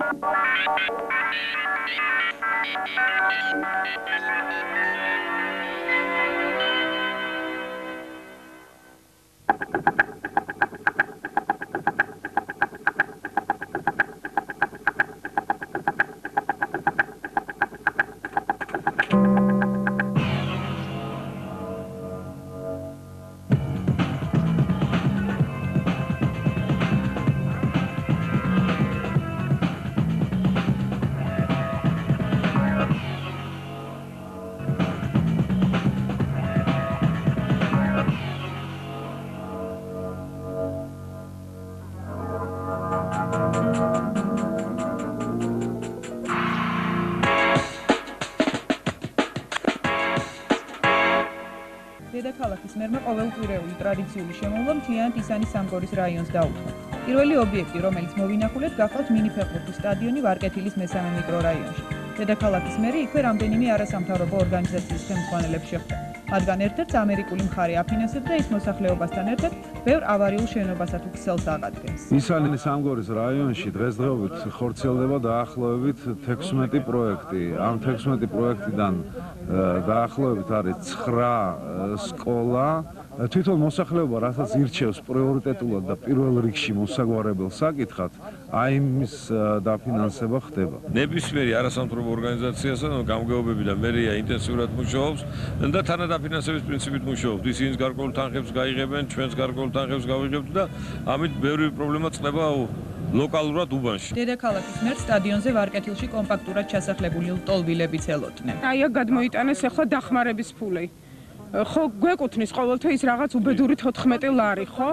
დედაქალაქის მერმა ყოველკვირეული ტრადიციული შემოვლვა მთლიანად ისანის სამგორის რაიონს დაუთხო. პირველი ობიექტი, რომელიც მოვინახულეთ, გახლავთ მინიფეხბურთის სტადიონი ვარკეთილის მესამე მიკრორაიონში. დედაქალაქის მერი იქვე რამდენიმე არასამთავრობო ორგანიზაციის ხელმძღვანელებს შეხვდა. მათგან ერთ-ერთს ამერიკული მხარე აფინანსებდა და ის მოსახლეობასთან ერთად ბევრ ავარიულ შენობასაც უქსელს აღადგენს. ისანის სამგორის რაიონში დღესდღეობით ხორციელდება დაახლოებით 16 პროექტი. ამ 16 პროექტიდან დაახლოებით არის 9 სკოლა. თვითონ მოსახლეობა რასაც ირჩევს პრიორიტეტულად და პირველ რიგში მოსაგვარებელ საკითხად, აი იმის დაფინანსება ხდება. ნებისმიერი არასამთავრობო ორგანიზაციასთან გამგეობები და მერია ინტენსიურად მუშაობს და თანადაფინანსების პრინციპით მუშაობს. ისინი გარკვეულ თანხებს გაიღებენ, ჩვენს გარკვეულ თანხებს გავიღებთ და ამით ბევრი პრობლემა წყდება ლოკალურად უბანში. დედაქალაქის მერს სტადიონზე ვარკეთილში კომპაქტურად ჩასახლებული ლტოლვილებიც ელოდნენ. აი აქ გადმოიტანეს ახლა დახმარების ფული. ხო გვეკუთვნის ყოველთვის ის რაღაც უბედური 14 ლარი, ხო?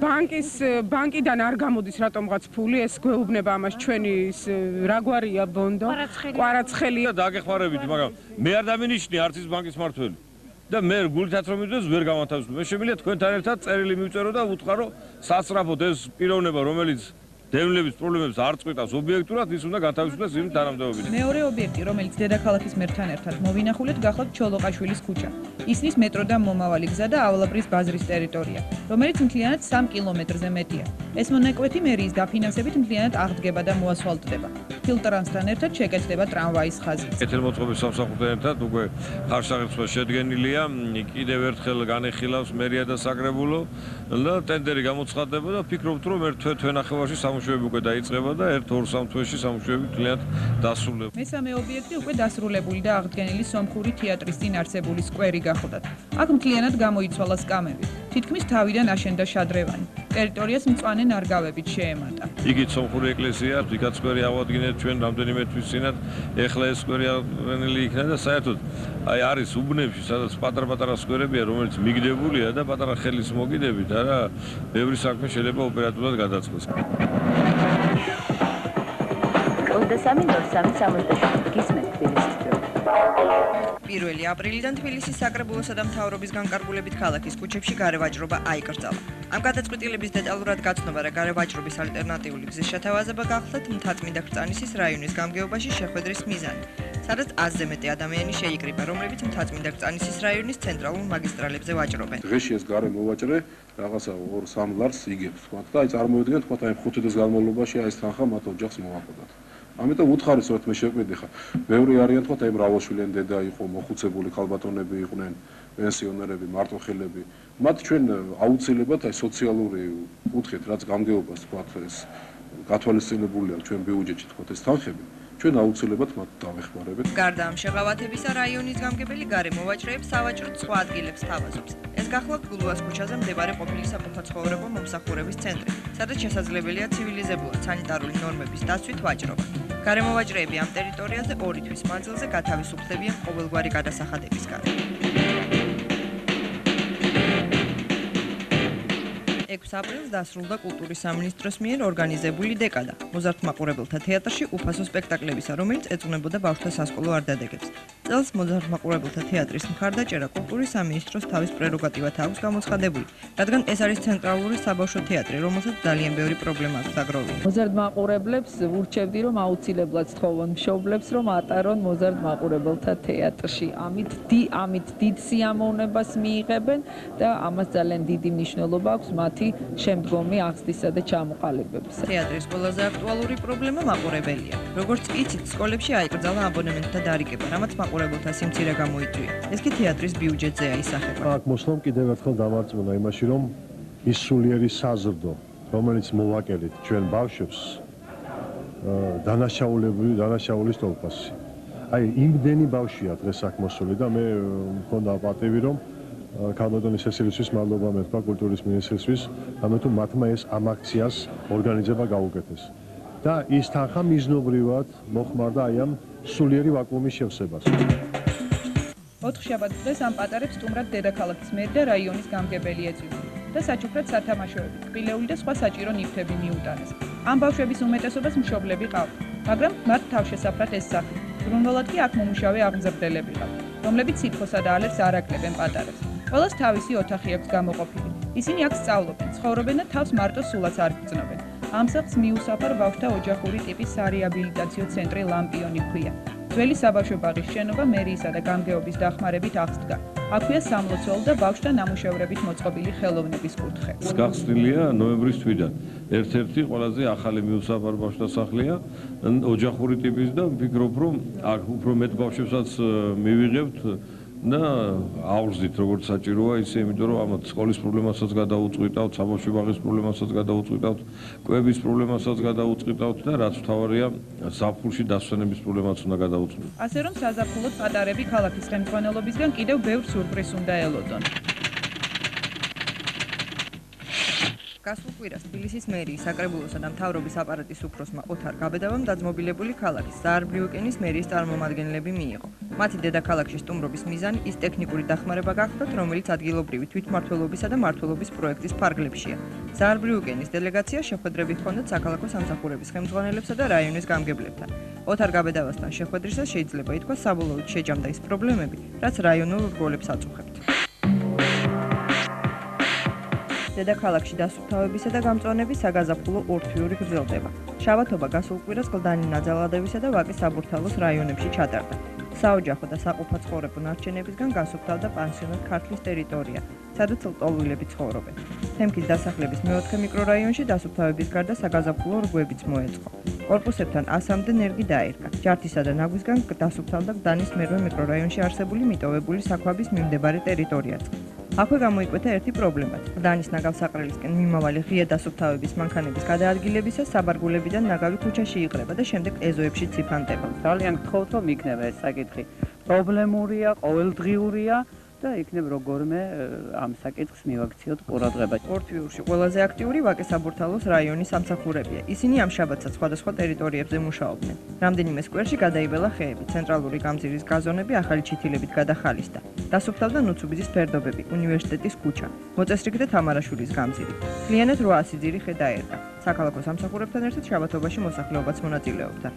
ბანკიდან არ გამოდის რატომღაც ფული, ეს გვეუბნება ამას ჩვენი რა გვარია ბონდო? კვარაცხელია. დაგეხმარებით, მაგრამ მე არ დამინიშნი არც ის ბანკის მართველი. და მე გულითაც რომ მიდოს ვერ გამათავისუფლებ. მე შემიძლია თქვენთან ერთად წერილი მივწერო და ვუთხრა სასწრაფოდ ეს პიროვნება, რომელიც დევნილების პრობლემებს არ წყვიტავს ობიექტურად, ის უნდა გათავისუფლდეს იმ თანამდებობით. მეორე ობიექტი, რომელიც დედაქალაქის მერთან ერთად მოვინახულეთ, გახლავთ ჩოლოყაშვილის ქუჩა. ისნის მეტროდან მომავალი გზა და ავლაბრის ბაზრის ტერიტორია, რომელიც მთლიანად 3 კილომეტრზე მეტია. ეს მონაკვეთი მერიის დაფინანსებით მთლიანად აღდგება და მოასფალტდება. ფილტრანსთან ერთად შეკეთდება ტრამვაის ხაზი. ეთერმოწყობის სამსახურთან ერთად უკვე ხარშაღებსა შედგენილია, კიდევ ერთხელ განეხილავს მერია და საკრებულო და ტენდერი გამოცხადდება და ფიქრობთ რომ ერთ თვენახევარში სამუშაოები უკვე დაიწყება და 1-2-3 თვეში სამუშაოები მთლიანად დასრულდება. მესამე ობიექტი უკვე დასრულებული და აღდგენილი სომხური თეატრის წინ არსებული სკვერი გახლდათ. აქ მთლიანად გამოიცვალა სკამები. თითქმის თავიდან აშენდა შადრევანი. ტერიტორიას მწვანე ნარგავებით შეემატა. იგი სომხური ეკლესია, ვიღაც სკვერი ავადგინეთ ჩვენ რამდენიმე თვის წინათ, ეხლა ეს სკვერი აღდგენილი იქნა და საერთოდ აი არის უბნებში, სადაც პატარ-პატარა სკვერებია, რომელიც მიგდებულია და პატარა ხელის მოგიდებით, არა, ბევრი საქმე შეიძლება ოპერატიულად გადაწყდეს. გისმენთ თბილისის დრო. 1 აპრილიდან თბილისის საკრებულოსა და მთავრობის განკარგულებით ქალაქის ქუჩებში გარევაჭრობა აიკრძალა. ამ გადაწყვეტილების დეტალურად გაცნობა და გარევაჭრობის ალტერნატიული გზის შეთავაზება გახლდათ მთაწმინდა ქრწანისის რაიონის გამგეობაში შეხვედრის მიზანი, სადაც 100-ზე მეტი ადამიანი შეიკრიბა, რომლებიც მთაწმინდა ქრწანისის რაიონის ცენტრალურ მაგისტრალებზე ვაჭრობენ. დღეში ეს გარემოვაჭრე რაღაცა 2-3 ლარს იგებს, თქვა და აი წარმოვიდგინეთ, თქვა აი 5 დღის განმავლობაში აი ეს თანხა მათ ოჯახს მოვაყოდათ. ამიტომ უთხარი სწორედ მე შეკვედი ხა. ბევრი არიან თქვა აი მრავალშვილიანი დედა იყო, მოხუცებული ქალბატონები იყვნენ, პენსიონერები, მარტოხელები. მათ ჩვენ აუცილებლად აი სოციალური კუთხით, რაც გამგეობას თქვა ეს გათვალისწინებულია ჩვენ ბიუჯეტში თქვა ეს თანხები. ჩვენ აუცილებლად მათ დავეხმარებით. გარდა ამ შეღავათებისა, რაიონის გამგებელი გარემოვაჭრეებს სავაჭროდ სხვა ადგილებს თავაზობს. ეს გახლავთ გულუას ქუჩაზე მდებარე ყოფილი საფუძვლოვანებო მომსახურების ცენტრი, სადაც შესაძლებელია ცივილიზებულად სანიტარული ნორმების დაცვით ვაჭრობა. გარემოვაჭრეები ამ ტერიტორიაზე 2 თვის მანძილზე გათავისუფლებიან ყოველგვარი გადასახადებისგან. 6 აპრილს დასრულდა კულტურის სამინისტროს მიერ ორგანიზებული დეკადა მოზარდმაყურებელთა თეატრში უფასო სპექტაკლებისა, რომელიც ეძღვნებოდა ბავშვთა სასკოლო არდადეგებს. წელს მოზარდმაყურებელთა თეატრის მხარდაჭერა კულტურის სამინისტროს თავის პრეროგატივად აქვს გამოცხადებული, რადგან ეს არის ცენტრალური საბავშვო თეატრი, რომელსაც ძალიან ბევრი პრობლემა აქვს დაგროვილი. მოზარდმაყურებლებს ვურჩევდი, რომ აუცილებლად სთხოვონ მშობლებს, რომ ატარონ მოზარდმაყურებელთა თეატრში. ამით დიდ სიამოვნებას მიიღებენ და ამას ძალიან დიდი მნიშვნელობა აქვს მათ მათი შემდგომი აღზრდისა და ჩამოყალიბებისა. თეატრის ყველაზე აქტუალური პრობლემა მაყურებელია. როგორც იცით, სკოლებში აიკრძალა აბონემენტთა დარიგება, რამაც მაყურებელთა სიმცირე გამოიწვია. ეს კი თეატრის ბიუჯეტზეა ისახება. აქ მოსვლამ კიდევ ერთხელ დამარწმუნა იმაში, რომ ის სულიერი საზრდო, რომელიც მოვაკელით ჩვენ ბავშვებს, დანაშაულის ტოლფასი. აი, იმდენი ბავშვია დღეს აქ მოსული და მე მქონდა პატივი, რომ ქალბატონის სესილისთვის მადლობა მეთქვა კულტურის მინისტრისთვის, რამე თუ მათმა ეს ამ აქციას ორგანიზება გაუკეთეს. და ის თანხა მიზნობრივად მოხმარდა აი ამ სულიერი ვაკუუმის შევსებას. 4 შაბათს დღეს ამ პატარებს სტუმრად დედაქალაქის მერი და რაიონის გამგებელი ეწვივნენ და საჩუქრად სათამაშოები, კბილეული და სხვა საჭირო ნივთები მიუტანეს. ამ ბავშვების უმეტესობას მშობლები ყავთ, მაგრამ მათ თავშესაფრად ეს სახლი. ბრუნველად კი აქ მომუშავე აღმზრდელები ყავთ, რომლებიც სითბოსა და ალებს არ აკლებენ პატარებს. ყველას თავისი ოთახი აქვს გამოყოფილი. ისინი აქ სწავლობენ, ცხოვრობენ და თავს მარტო სულაც არ გრძნობენ. ამ სახლს მიუსაფარ ბავშვთა ოჯახური ტიპის სარეაბილიტაციო ცენტრი ლამპიონი ჰქვია. ძველი საბავშვო ბაღის შენობა მერიისა და გამგეობის დახმარებით აღსდგა. აქვეა სამლოცველო და ბავშვთა ნამუშევრებით მოწყობილი ხელოვნების კუთხე. გახსნილია ნოემბრის თვიდან. ერთ-ერთი ყველაზე ახალი მიუსაფარ ბავშვთა სახლია, ოჯახური ტიპის და ვფიქრობ, რომ აქ უფრო მეტ ბავშვებსაც მივიღებთ და აღვზდით როგორც საჭიროა ისე, იმიტომ რომ ამათ სკოლის პრობლემასაც გადაუწყვიტავთ, საბავშვო ბაღის პრობლემასაც გადაუწყვიტავთ, კვების პრობლემასაც გადაუწყვიტავთ და რაც მთავარია, ზაფხულში დასვენების პრობლემაც უნდა გადაუწყვიტოთ. ასე რომ საზაფხულოდ პატარები ქალაქის ხელმძღვანელობისგან კიდევ ბევრ სურპრიზს უნდა ელოდონ. გასულ კვირას თბილისის მერიის საკრებულოსა და მთავრობის აპარატის უფროსმა ოთარ გაბედავამ დაძმობილებული ქალაქის საარბრიუკენის მერიის წარმომადგენლები მიიღო. მათი დედაქალაქში სტუმრობის მიზანი ის ტექნიკური დახმარება გახლდათ, რომელიც ადგილობრივი თვითმმართველობისა და მმართველობის პროექტის ფარგლებშია. საარბრიუკენის დელეგაცია შეხვედრები ჰქონდათ საქალაქო სამსახურების ხელმძღვანელებსა და რაიონის გამგებლებთან. ოთარ გაბედავასთან შეხვედრისას შეიძლება ითქვას საბოლოოდ შეჯამდა ის პრობლემები, რაც რაიონულ რგოლებს აწუხებთ. დედაქალაქში დასუფთავებისა და გამწვანების საგაზაფხულო ორთვიური გრძელდება. შაბათობა გასულ კვირას კლდანი ნაძალადებისა და ვაკის საბურთალოს რაიონებში ჩატარდა. საოჯახო და საყოფაცხოვრებო ნარჩენებისგან გასუფთავდა პანსიონატ ქართლის ტერიტორია, სადაც ლტოლვილები ცხოვრობენ. თემქის დასახლების მე-4 მიკრორაიონში დასუფთავების გარდა საგაზაფხულო რგვებიც მოეწყო. კორპუსებთან 100-მდე ნერგი დაერგა. ჯართისა და ნაგვისგან დასუფთავდა გდანის მე-8 მიკრორაიონში არსებული მიტოვებული საქვაბის მიმდებარე ტერიტორიაც. აქვე გამოიკვეთა ერთი პრობლემა. გდანის ნაგავსაყრელისკენ მიმავალი ღია დასუფთავების მანქანების გადაადგილებისას საბარგულებიდან ნაგავი ქუჩაში იყრება და შემდეგ ეზოებში ციფანდება. ძალიან გთხოვთ, რომ იქნება ეს საკითხი პრობლემურია, ყოველდღიურია და იქნებ როგორმე ამ საკითხს მივაქციოთ ყურადღება. ორთვიურში ყველაზე აქტიური ვაკის საბურთალოს რაიონის სამსახურებია. ისინი ამ შაბათსაც სხვადასხვა ტერიტორიებზე მუშაობდნენ. რამდენიმე სკვერში გადაიბელა ხეები, ცენტრალური გამზირის გაზონები ახალი ჩითილებით გადახალისდა. დასუფთავდა ნუცუბიძის ფერდობები, უნივერსიტეტის ქუჩა, მოწესრიგდა თამარაშვილის გამზირი. მთლიანად 800 ძირი ხე დაერგა. საქალაქო სამსახურებთან ერთად შაბათობაში მოსახლეობაც მონაწილეობდა.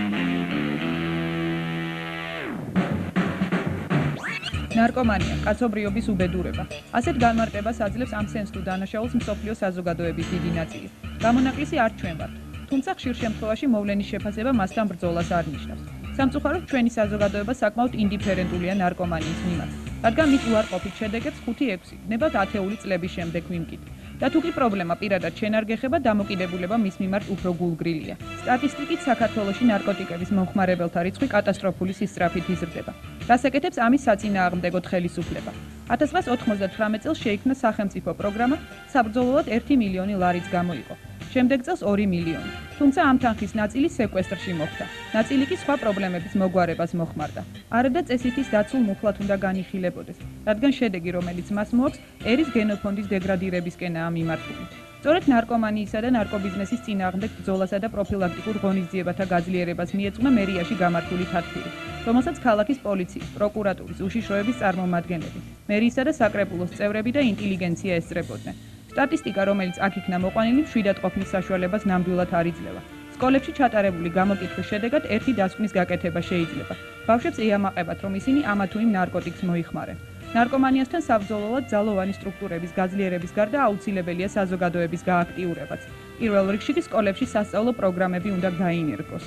ნარკომანია, კაცობრიობის უბედურება. ასეთ განმარტებას აძლევს ამ სენს თუ დანაშაულს მსოფლიო საზოგადოების დიდი ნაწილი. გამონაკლისი არ ჩვენ ვართ, თუმცა ხშირ შემთხვევაში მოვლენის შეფასება მასთან ბრძოლას არ ნიშნავს. სამწუხაროდ ჩვენი საზოგადოება საკმაოდ ინდიფერენტულია ნარკომანიის მიმართ, რადგან მის უარყოფით შედეგებს 5-6, ვნებათ 10 წლების შემდეგ ვიმკით. და თუ კი პრობლემა პირადად შენ არ გეხება, დამოკიდებულება მის მიმართ უფრო გულგრილია. სტატისტიკით საქართველოში ნარკოტიკების მომხმარებელთა რიცხვი კატასტროფული სისწრაფით იზრდება. რას ეკეთებს ამის საწინააღმდეგოდ ხელისუფლება? 1999 წელს შეიქმნა სახელმწიფო პროგრამა, საბრძოლოდ 1 მილიონი ლარიც გამოიყო. შემდეგ წელს 2 მილიონი. თუმცა ამ თანხის ნაწილი სეკვესტრში მოხვდა. ნაწილი კი სხვა პრობლემების მოგვარებას მოხმარდა. არადა წესითის დაცულ მუხლად უნდა განიხილებოდეს, რადგან შედეგი, რომელიც მას მოაქვს, ერის გენოფონდის დეგრადირებისკენაა მიმართული. სწორედ ნარკომანიისა და ნარკობიზნესის წინააღმდეგ ბრძოლასა და პროფილაქტიკურ ღონისძიებათა გაძლიერებას მიეძღვნა მერიაში გამართული თათბირი, რომელსაც ქალაქის პოლიციის, პროკურატურის, უშიშროების წარმომადგენლები, მერიისა და საკრებულოს წევრები და ინტელიგენცია ესწრებოდნენ. სტატისტიკა, რომელიც აქ იქნა მოყვანილი, მშვიდად ყოფნის საშუალებას ნამდვილად არ იძლევა. სკოლებში ჩატარებული გამოკითხვის შედეგად ერთი დასკვნის გაკეთება შეიძლება. ბავშვებს ეამაყებათ, რომ ისინი ამა თუ იმ ნარკოტიკს მოიხმარენ. ნარკომანიასთან საბრძოლველად ძალოვანი სტრუქტურების გაძლიერების გარდა აუცილებელია საზოგადოების გააქტიურებაც. პირველ რიგში კი სკოლებში სასწავლო პროგრამები უნდა გაინერგოს.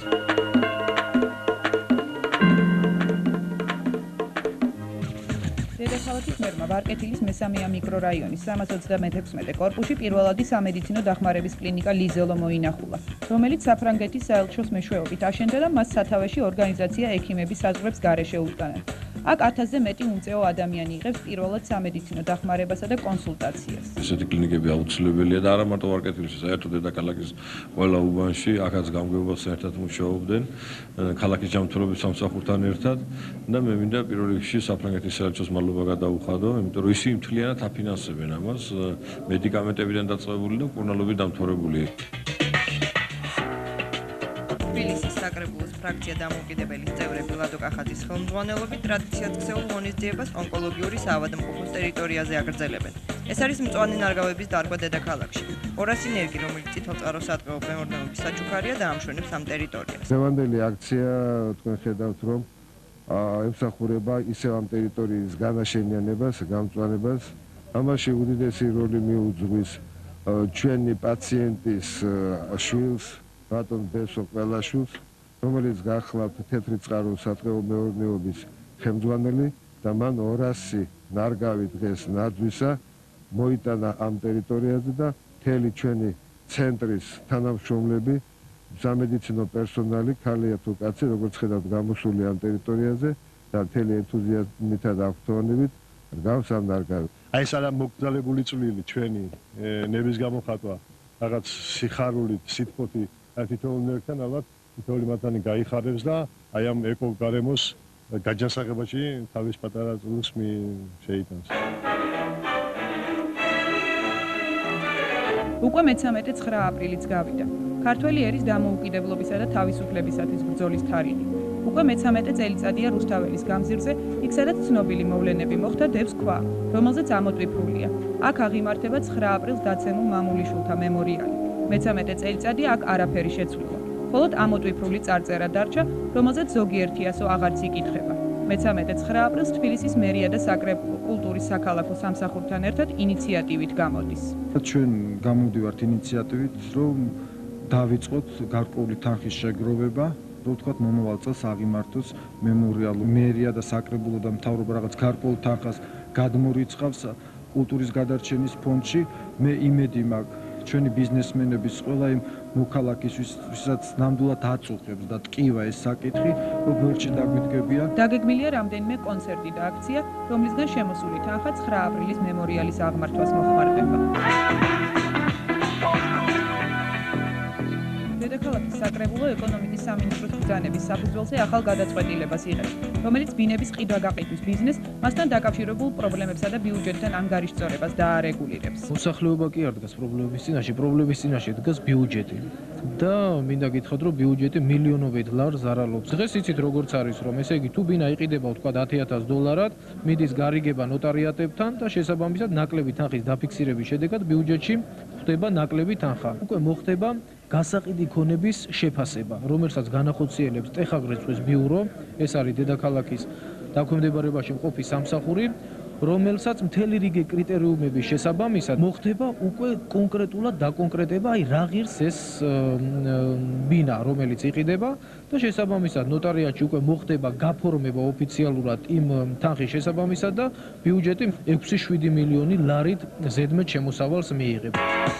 დედაქალაქის მერმა ვარკეთილის მესამეა მიკრორაიონის 336 კორპუსში პირველადი სამედიცინო დახმარების კლინიკა ლიზელო მოინახულა, რომელიც საფრანგეთის საელჩოს მეშვეობით აშენდა და მას სათავეში ორგანიზაცია ექიმების საზღვრებს გარეშე უტანა. აქ 1000-ზე მეტი უმწეო ადამიანი იღებს პირველად სამედიცინო დახმარებასა და კონსულტაციას. ესეთი კლინიკები აუცილებელია და არა მარტო ვარკეთილში, საერთოდ დედაქალაქის ყველა უბანში, აქაც გამგეობას ერთად მუშაობდნენ, ქალაქის ჯანმრთელობის სამსახურთან ერთად და მე მინდა პირველ რიგში საფრანგეთის საელჩოს მადლობა გადაუხადო, იმიტომ რომ ისინი მთლიანად აფინანსებენ ამას, მედიკამენტებიდან დაწყებული და მკურნალობით დამთავრებული. თბილისის საკრებულოს ფრაქცია დამოუკიდებელის წევრები ლადო კახაძის ხელმძღვანელობით ტრადიციად ქცეულ ღონისძიებას ონკოლოგიური საავადმყოფოს ტერიტორიაზე აგრძელებენ. ეს არის მწვანე ნარგავების დარგვა დედაქალაქში. 200 ნერგი, რომელიც წითელწაროსატყეო მეურნეობის საჩუქარია, დაამშვენებს ამ ტერიტორიას. დღევანდელი აქცია თქვენ ხედავთ, რომ ემსახურება ისევ ამ ტერიტორიის განაშენიანებას, გამწვანებას. ამაში უდიდესი როლი მიუძღვის ჩვენი პაციენტის შვილს, ბატონ ბესო ყველაშვილს, რომელიც გახლავთ თეთრი წყაროს სატყეო მეურნეობის ხელმძღვანელი და მან 200 ნარგავი დღეს ნაძვისა მოიტანა ამ ტერიტორიაზე და მთელი ჩვენი ცენტრის თანამშრომლები, სამედიცინო პერსონალი, ქალია თუ კაცი, როგორც ხედავთ, გამოსული ამ ტერიტორიაზე და მთელი ენთუზიაზმითა და აღფრთოვანებით გავს ამ ნარგავებს. აი ეს არა მოგზაურებული წვლილი ჩვენი ნების გამოხატვა, რაღაც სიხარულით, სიტყვით თითოეულთან ალბათ თითოეული მათანი გაიხარებს და აი ამ ეკოგარემოს გაჯანსაღებაში თავის პატარა წვლილს შეიტანს. უკვე მე-13 აპრილიც გავიდა. ქართველი ერის დამოუკიდებლობისა და თავისუფლებისათვის ბრძოლის თარიღი. უკვე მე-13 წელიწადია რუსთაველის გამზირზე, იქ სადაც ცნობილი მოვლენები მოხდა დევს ქვა, რომელზეც ამოტვიფრულია. აქ აღიმართება 9 აპრილს დაცემულ მამულიშვილთა მემორიალი. მე-13 წელიწადია აქ არაფერი შეცვლილა. მხოლოდ ამოტვიფრული წარწერა დარჩა, რომელზეც ზოგიერთი ასო აღარც იკითხება. მე-13 აპრილს თბილისის მერია და საკრებულო კულტურის საქალაქო სამსახურთან ერთად ინიციატივით გამოდის. ჩვენ გამოვდივართ ინიციატივით, რომ დავიწყოთ გარკვეული თანხის შეგროვება, რომ ვთქვათ მომავალ წელს აღიმართოს მემორიალი. მერია და საკრებულო და მთავრობა რაღაც გარკვეულ თანხას გადმორიცხავს კულტურის გადარჩენის ფონდში. მე იმედი მაქვს ჩვენი ბიზნესმენების ყველა იმ მოქალაქისთვის, ვისაც ნამდვილად აწუხებს და ტკივა ეს საკითხი, რომ გვერდში დაგვიდგებიან. დაგეგმილია რამდენიმე კონცერტი და აქცია, რომლისგან შემოსული თანხა 9 აპრილის მემორიალის აღმართვას მოხმარდება. დედაქალაქის საკრებულო ეკონომიკის სამინისტროს ბრძანების საფუძველზე ახალ გადაწყვეტილებას იღებს, რომელიც ბინების ყიდვა-გაყიდვის ბიზნესს, მასთან დაკავშირებულ პრობლემებსა და ბიუჯეტთან ანგარიშწორებას დაარეგულირებს. მოსახლეობა კი არ დგას პრობლემების წინაშე, პრობლემების წინაშე დგას ბიუჯეტი. და მინდა გითხრათ, რომ ბიუჯეტი მილიონობით ლარს ზარალობს. დღეს იცით როგორც არის, რომ ესე იგი თუ ბინა იყიდება ვთქვათ $10,000, მიდის გარიგება ნოტარიატებთან და შესაბამისად ნაკლები თანხის დაფიქსირების შედეგად ბიუჯეტში ხდება ნაკლები თანხა. უკვე მოხდება გასაყიდი ქონების შეფასება, რომელსაც განახორციელებს ტეხაგრეწვის ბიურო, ეს არის დედაქალაქის დაქვემდებარებაში მყოფი სამსახური, რომელსაც მთელი რიგი კრიტერიუმების შესაბამისად მოხდება უკვე კონკრეტულად დაკონკრეტება, აი რა ღირს ეს ბინა, რომელიც იყიდება და შესაბამისად ნოტარიატში უკვე მოხდება გაფორმება ოფიციალურად იმ თანხის შესაბამისად და ბიუჯეტი 6-7 მილიონი ლარით ზედმეტ შემოსავალს მიიღებს.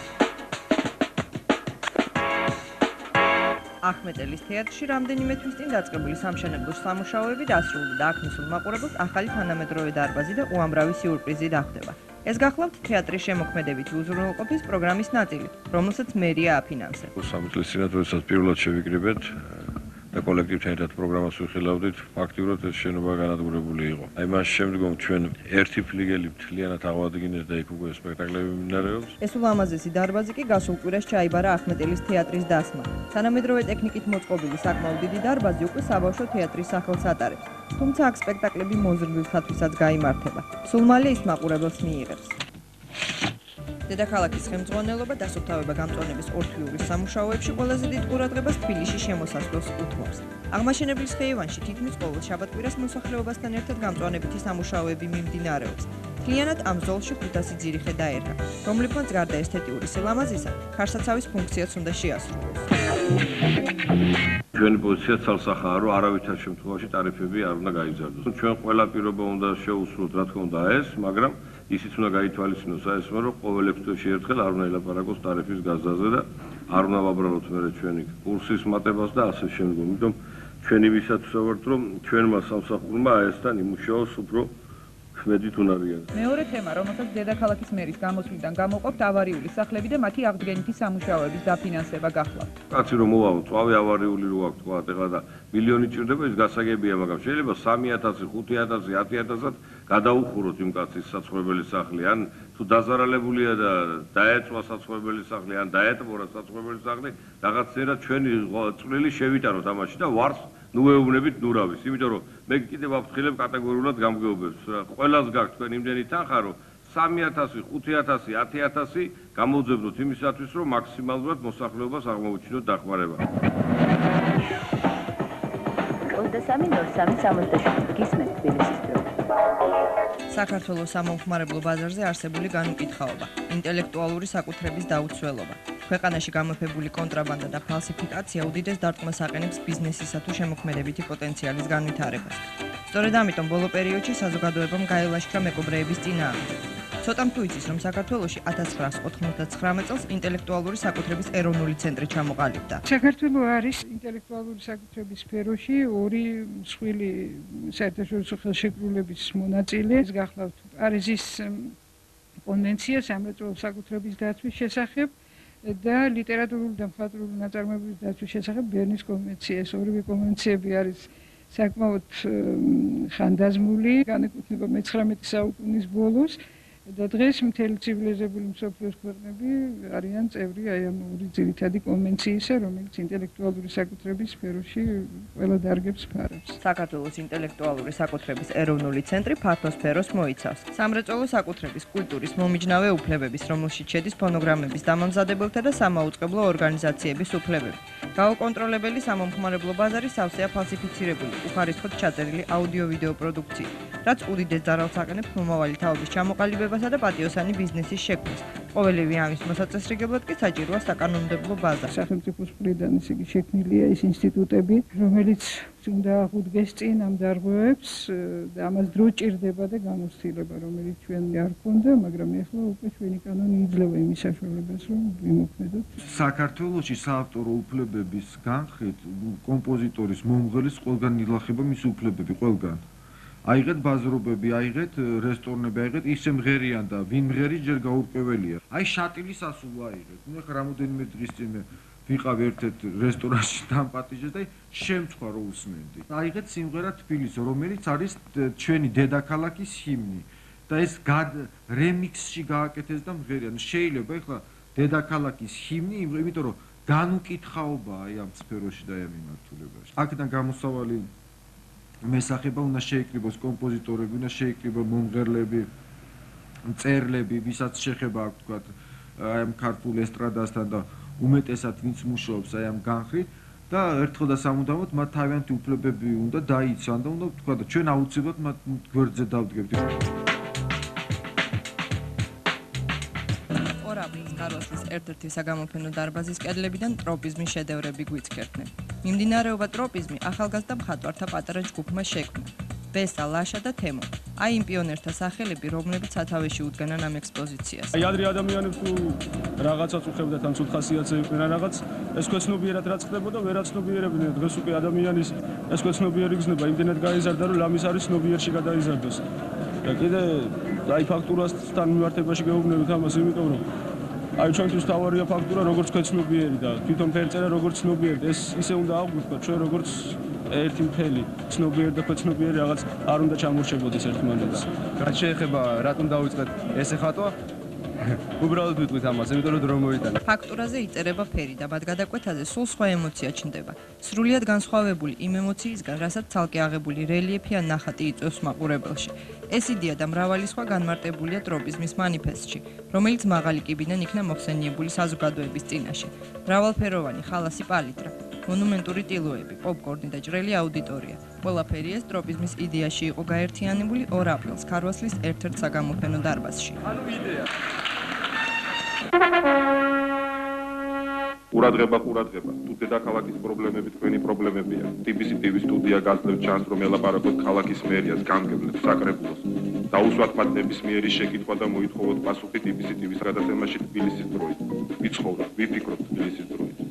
ახმეტელის თეატრში რამდენიმე თვის წინ დაწყებული სამშენებლო სამუშაოები დასრულდა და აქ მისულ მაყურებელს ახალი თანამედროვე დარბაზი და უამრავი სიურპრიზი დახვდება. ეს გახლავთ თეატრის შემოქმედებითი უზრუნველყოფის პროგრამის ნაწილი, რომელსაც მერია აფინანსებს. 3 წლის წინათ, როდესაც პირველად შევიკრიბეთ და კოლექტივთან ერთად პროგრამას ვიხილავდით, ფაქტიურად ეს შენობა განადგურებული იყო. აი მას შემდგომ ჩვენ ერთი ფლიგელი მთლიანად ავადგინეს და იქ უკვე სპექტაკლები მიმდინარეობს. ეს ულამაზესი დარბაზი კი გასულ კვირას ჩაიბარა ახმეტელის თეატრის დასმა. თანამედროვე ტექნიკით მოწყობილი საკმაოდ დიდი დარბაზი უკვე საბავშვო თეატრის სახელს ატარებს. თუმცა აქ სპექტაკლები მოზრდილთათვისაც გაიმართება. სულ მალე ის მაყურებელს მიიღებს. დედაქალაქის ხელმძღვანელობა დასუფთავება გამწვანების ორთვიურის სამუშაოებში ყველაზე დიდ ყურადღებას თბილისში შემოსასვლელს უთმობს. აღმაშენებლის ხეივანში თითქმის ყოველ შაბათ-კვირას მოსახლეობასთან ერთად გამწვანებითი სამუშაოები მიმდინარეობს. მთლიანად ამ ზოლში 500 ძირიხე დაერგა, რომლებმაც გარდა ესთეტიური სილამაზისა, ქარსაცავის ფუნქციაც უნდა შეასრულოს. ჩვენი პოზიცია ცალსახაა, რომ არავითარ შემთხვევაში ტარიფები არ უნდა გაიზარდოს. ჩვენ ყველა პირობა უნდა შევუსრულოთ, რა თქმა უნდა ეს, მაგრამ ისიც უნდა გაითვალისწინოს საერთოდ, რომ ყოველ 6 თვეში ერთხელ არ უნდა ელაპარაკოს ტარიფის გაზრდაზე და არ უნდა ვაბრალოთ მერე ჩვენი კურსის მატებას და ასე შემდეგ. იმიტომ ჩვენი ვისაც ვსაუბრობთ, რომ ჩვენმა სამსახურმა ესთან იმუშაოს უფრო ქმედით უნარიან. მეორე თემა, რომელსაც დედაქალაქის მერის გამოსვლიდან გამოყოფთ ავარიული სახლები და მათი აღდგენითი სამუშაოების დაფინანსება გახლავთ. კაცი რომ მოვაო, წვავი ავარიული რო აქვს თქვა ეხლა და მილიონი ჭირდება, ის გასაგებია, მაგრამ შეიძლება 3000, 5000, 10000-ად გადაუხუროთ იმ კაცის საცხოვრებელი სახლი, ან თუ დაზარალებულია და დაეწვა საცხოვრებელი სახლი, ან დაეტბორა საცხოვრებელი სახლი, რაღაცნაირად ჩვენი წვლილი შევიტანოთ ამაში და ვარს ნუეუბნებით ნურავის, იმიტომ რომ მე კიდევ ვაფრთხილებ კატეგორიულად გამგეობებს. ყველას გაქვთ თქვენ იმდენი თანხა, რომ 3000, 5000, 10000 გამოვძებნოთ იმისათვის, რომ მაქსიმალურად მოსახლეობას აღმოუჩინოთ დახმარება. გისმენთ თბილისის დრო. საქართველოს სამომხმარებლო ბაზარზე არსებული განუკითხაობა, ინტელექტუალური საკუთრების დაუცველობა. ქვეყანაში გამოფებული კონტრაბანდა და ფალსიფიკაცია უდიდეს დარტყმას აყენებს ბიზნესისა თუ შემოქმედებითი პოტენციალის განვითარებას. სწორედ ამიტომ ბოლო პერიოდში საზოგადოებამ გაელაშქრა მეკობრეების წინააღმდეგ. ცოტამ თუ იცის, რომ საქართველოში 1999 წელს ინტელექტუალური საკუთრების ეროვნული ცენტრი ჩამოყალიბდა. საქართველოს არის ინტელექტუალური საკუთრების სფეროში ორი მსხვილი საერთაშორისო ხელშეკრულების მონაწილე. ეს გახლავთ პარიზის კონვენცია სამრეწველო საკუთრების დაცვის შესახებ და ლიტერატურული და მხატვრული ნაწარმოებების დაცვის შესახებ ბერნის კონვენცია. ეს ორივე კონვენციები არის საკმაოდ ხანდაზმული, განეკუთვნება მე-19 საუკუნის ბოლოს და დღეს მთელი ცივილიზებული მსოფლიოს ქვეყნები არიან წევრი აი ამ ორი ძირითადი კონვენციისა, რომელიც ინტელექტუალური საკუთრების სფეროში ყველა დარგებს ფარავს. საქართველოს ინტელექტუალური საკუთრების ეროვნული ცენტრი ფართო სფეროს მოიცავს. სამრეწველო საკუთრების, კულტურის, მომიჯნავე უფლებების, რომელშიც შედის ფონოგრამების დამამზადებელთა და სამაუწყებლო ორგანიზაციების უფლებები. გაუკონტროლებელი სამომხმარებლო ბაზარი სავსეა ფალსიფიცირებული, უხარისხოდ ჩაწერილი აუდიო-ვიდეო პროდუქცია, რაც უდიდეს ძალას აყენებს მომავალი თაობის ჩამოყალიბებასა და პატიოსანი ბიზნესის შექმნას. ყოველივე ამის მოსაწესრიგებლად კი საჭიროა საკანონმდებლო ბაზა. სახელმწიფოს მხრიდან ისე იგი შექმნილია ის ინსტიტუტები, რომელიც უნდა აღუდგეს წინ ამ დარღვევებს და ამას დრო ჭირდება და გამოცდილება, რომელიც ჩვენ არ ქონდა, მაგრამ ეხლა უკვე ჩვენი კანონი იძლევა იმის საშუალებას, რომ ვიმოქმედოთ. საქართველოში საავტორო უფლებების განხრით კომპოზიტორის, მომღერლის ყველგან ილახება მის უფლებები, ყველგან. აიღეთ ბაზრობები, აიღეთ რესტორნები, აიღეთ ისე მღერიან და ვინ მღერის ჯერ გაურკვეველია. აი შატილის ასულა აიღეთ. ნუ ეხლა რამოდენიმე დღის წინ ვიყავ ერთ-ერთ რესტორანში დამპატიჟეს და შემცხვარ რო უსმენდი. აიღეთ სიმღერა თბილისი, რომელიც არის ჩვენი დედაქალაქის ჰიმნი და ეს რემიქსში გააკეთეს და მღერიან. შეიძლება ეხლა დედაქალაქის ჰიმნი, იმიტომ რომ განუკითხაობაა აი ამ სფეროში და ამ მიმართულებაში. აქედან გამოსავალი მესახება უნდა შეიკრიბოს კომპოზიტორები, უნდა შეიკრიბოს მომღერლები, მწერლები, ვისაც შეხება აქვს თქვა აი ამ ქართულ ესტრადასთან და უმეტესად ვინც მუშაობს აი ამ განხრით და ერთხელ და სამუდამოდ მათ თავიანთი უფლებები უნდა დაიცვან და უნდა თქვა და ჩვენ აუცილებლად მათ გვერდზე დავდგებთ. კაროსლის ერთ-ერთი საგამოფენო დარბაზის კედლებიდან ტროპიზმის შედევრები გვიცქერდნენ. მიმდინარეობა ტროპიზმი ახალგაზრდა მხატვართა პატარა ჯგუფმა შექმნა. ბესა, ლაშა და თემო. აი იმ პიონერთა სახელები, რომლებიც სათავეში უდგანან ამ ექსპოზიციას. აი ადრე ადამიანებს თუ რაღაცას უხებდათ ან ცუდ ხასიათზე იყვნენ რაღაც, ეს ქვეცნობიერად რაც ხდებოდა, ვერაცნობიერებდნენ. დღეს უკვე ადამიანის ეს ქვეცნობიერი გზნება იმდენად გაიზარდა, რომ ლამის არის ცნობიერში გადაიზარდოს. და კიდე აი ფაქტურასთან მიმართებაში გეუბნებით ამას, იმიტომ რომ აი ჩვენთვის თავარია ფაქტურა როგორც ქვეცნობიერი და თვითონ ფერწერა როგორც ცნობიერი. ეს ისე უნდა აღვიქვათ ჩვენ როგორც ერთი მთელი ცნობიერი და ქვეცნობიერი რაღაც არ უნდა ჩამორჩებოდეს ერთმანეთს. რაც შეეხება რატომ დავიწყეთ ესე ხატვა? უბრალოდ ვიტყვით ამას, იმიტომ რომ დრო მოიტანა. ფაქტურაზე იწერება ფერი და ბად გადაკვეთაზე სულ სხვა ემოცია ჩნდება. სრულიად განსხვავებული იმ ემოციისგან, რასაც ცალკე აღებული რელიეფი ან ნახატი იწვევს მაყურებელში. ეს იდეა და მრავალი სხვა განმარტებულია ტროპიზმის მანიფესტში, რომელიც მაღალი კიბიდან იქნა მოხსენიებული საზოგადოების წინაშე. მრავალფეროვანი ხალასი პალიტრა, მონუმენტური ტილოები, პოპკორნი და ჭრელი აუდიტორია. ყველაფერი ეს ტროპიზმის იდეაში იყო გაერთიანებული 2 აპრილს ქარვასლის ერთ-ერთ საგამოფენო დარბაზში. ყურადღება. თუ დედაქალაქის პრობლემები თქვენი პრობლემებია. TBC TV სტუდია გაძლევთ ჩანს, რომ ელაპარაკოთ ქალაქის მერიას, გამგებლებს, საკრებულოს. დაუსვათ მათ ნებისმიერი შეკითხვა და მოითხოვოთ პასუხი TBC TV-ს გადაცემაში თბილისის დროით. ვიცხოვროთ, ვიფიქროთ თბილისის დროით.